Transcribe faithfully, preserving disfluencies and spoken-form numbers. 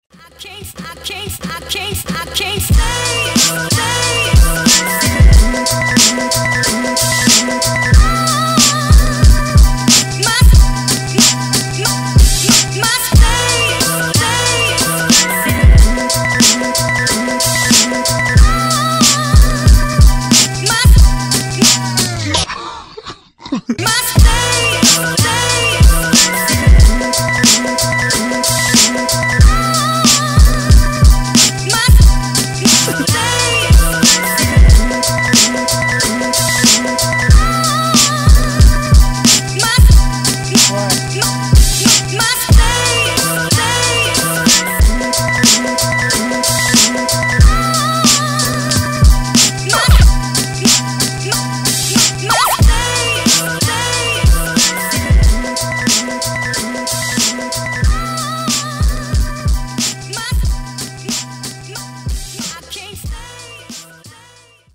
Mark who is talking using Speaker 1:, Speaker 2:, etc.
Speaker 1: I can't, I can't, I can't, I can't stay, stay. My, my, my stay, stay. My, my stay, stay. My, my,